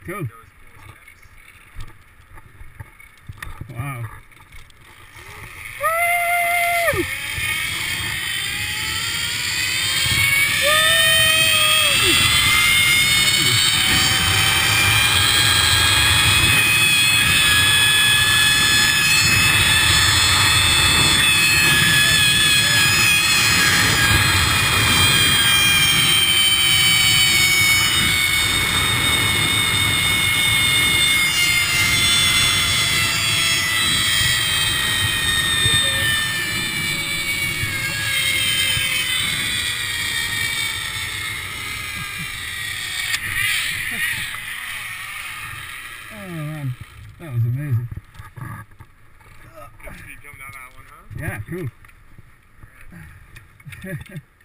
Cool. Wow. Oh man, that was amazing. Good to see you coming down that one, huh? Yeah, cool.